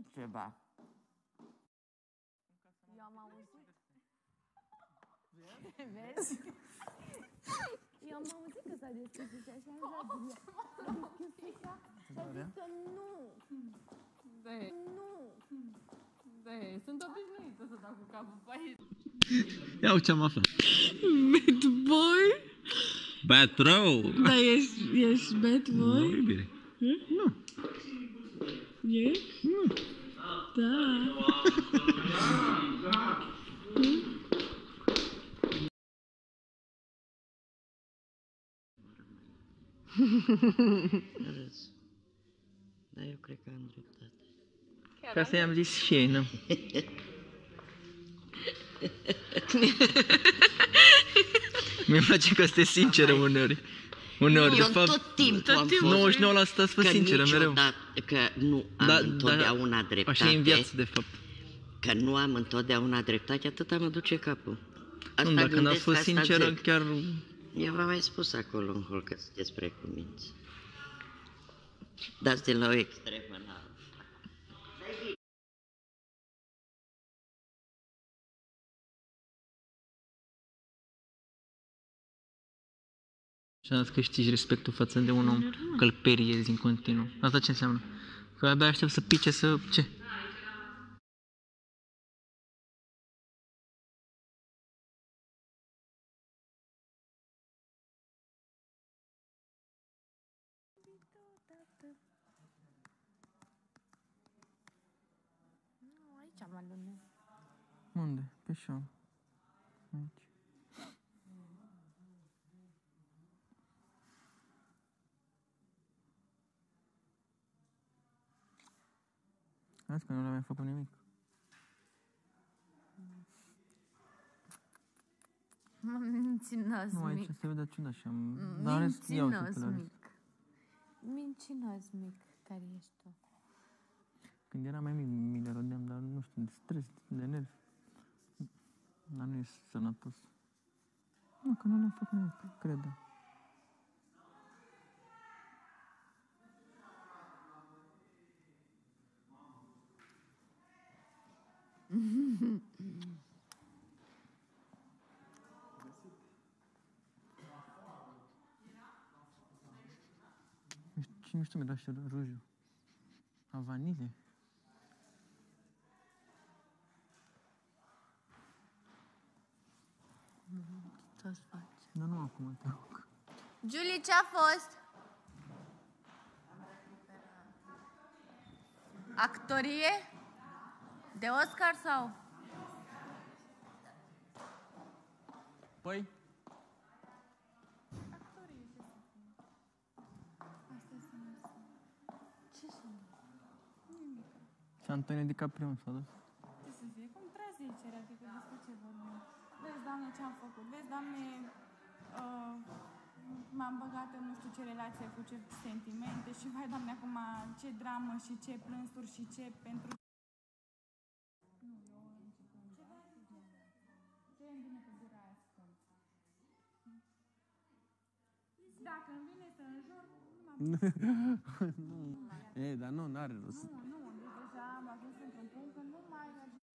ceva. Eu am auzit. Vezi? Eu am auzit că s-a deschis și așa am zis și a zis că nu. Nu. Sunt obișnuită să dau cu capul pe aici. Ia uite ce-am aflat. Bad boy? Băiat rău! Da, ești bad boy? Nu, iubire. Nu. Ești? Nu. Da. Râs. Dar eu cred că am dreptate. Ca să i-am zis și ei, nu? Mi-e place că sunteți sinceră uneori. Uneori, Eu de fapt, tot timpul am fost 99% ați fost sinceră mereu. Că nu am întotdeauna dreptate. Așa e în viață, de fapt. Că nu am întotdeauna dreptate, atâta mă duce capul. Nu, dacă când ați fost sinceră, chiar... Eu v-am mai spus acolo în hol că sunteți precuminți. Dați de la o extremă în altă. Și am zis că câștigi respectul față de un om, că îl periezi în continuu. Asta ce înseamnă? Că abia aștept să pice, să... ce? Nu, aici am luat. Unde? Pe șoară. Aici. Azi că nu le-am mai făcut nimic. Mincinos Nu, aici mic. se vede ciudat și am... Dar rest, iau Mincinos ochelarii. mic. Mincinos mic care ești tu. Când era mai mic, mi le rodeam, dar nu știu, de stres, de nervi. Dar nu e sănătos. Nu, că nu le-am făcut nimic, crede. Ce mișto mi-era și rujul. A vanilie. Ce-ți faci? Dar nu acum, te rog. Julie, ce-a fost? Actorie? De Oscar sau? Păi? Ce sunt? Și Antonio DiCaprio s-a dus. Ce să fie? Cum trezicere, adică despre ce vorbim? Vezi, Doamne, ce-am făcut? Vezi, Doamne, m-am băgat în nu știu ce relație cu ce sentimente și, vai, Doamne, acum ce dramă și ce plânsuri și ce pentru... Nu, eu ce îmi vine cu gura aia scump? Dacă îmi vine să înjur, Nu. E, dar nu, n-are rost. nu, deja am ajuns într-un punct că nu mai